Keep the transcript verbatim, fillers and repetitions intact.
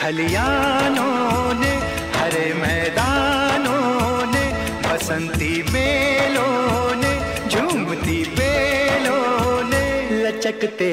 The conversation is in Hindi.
खलियानों ने, हरे मैदानों ने, बसंती बेलों ने, झूमती बेलों ने, लचकते